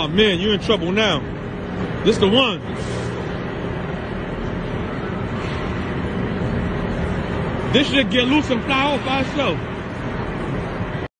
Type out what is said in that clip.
Oh man, you're in trouble now. This the one. This should get loose and fly off by itself.